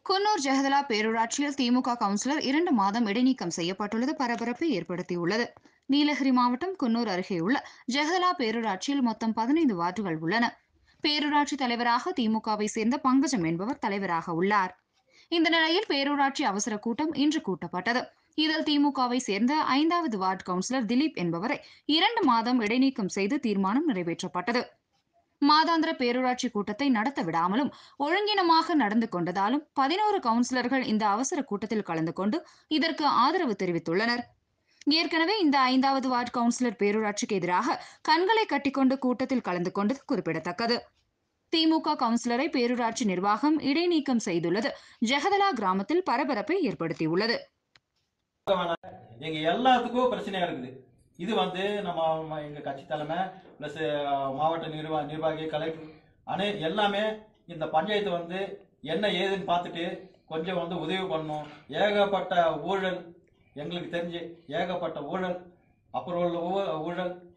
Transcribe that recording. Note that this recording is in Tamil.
குன்னூர் ஜெகதலா பேரூராட்சியில் திமுக கவுன்சிலர் 2 மாதம் இடைநீக்கம் செய்யப்பட்டுள்ளது பரபரப்பை ஏற்படுத்தியுள்ளது. நீலகிரி மாவட்டம் குன்னூர் அருகே உள்ள ஜெகதலா பேரூராட்சியில் மொத்தம் 15 வார்டுகள் உள்ளன. பேரூராட்சி தலைவராக திமுகவை சேர்ந்த பங்கஜம் என்பவர் தலைவராக உள்ளார். இந்த நிலையில் பேரூராட்சி அவசர கூட்டம் இன்று கூட்டப்பட்டது. இதில் திமுகவை சேர்ந்த 5வது வார்டு கவுன்சிலர் திலீப் என்பவரை 2 மாதம் இடைநீக்கம் செய்து தீர்மானம் நிறைவேற்றப்பட்டது. மாதாந்திர பேரூராட்சி கூட்டத்தை நடத்த விடாமலும் ஒழுங்கினமாக நடந்து கொண்டதாலும் 11 கவுன்சிலர்கள் இந்த அவசர கூட்டத்தில் கலந்து கொண்டு இதற்கு ஆதரவு தெரிவித்துள்ளனர். ஏற்கனவே இந்த 5வது வார்டு கவுன்சிலர் பேரூராட்சிக்கு எதிராக கண்களை கட்டிக்கொண்டு கூட்டத்தில் கலந்து கொண்டது குறிப்பிடத்தக்கது. திமுக கவுன்சிலரை பேரூராட்சி நிர்வாகம் இடைநீக்கம் செய்துள்ளது ஜெகதலா கிராமத்தில் பரபரப்பை ஏற்படுத்தியுள்ளது. எங்க எல்லாத்துக்கும் பிரச்சனையா இருக்குது. இது நம்ம எங்க கட்சி தலைமை பிளஸ் மாவட்ட நிர்வாகி கலெக்டர் எல்லாமே இந்த பஞ்சாயத்து என்ன ஏதுன்னு பார்த்துட்டு கொஞ்சம் உதவி பண்ணணும். ஏகப்பட்ட ஊழல், எங்களுக்கு தெரிஞ்சு ஏகப்பட்ட ஊழல், அப்புறம் ஊழல்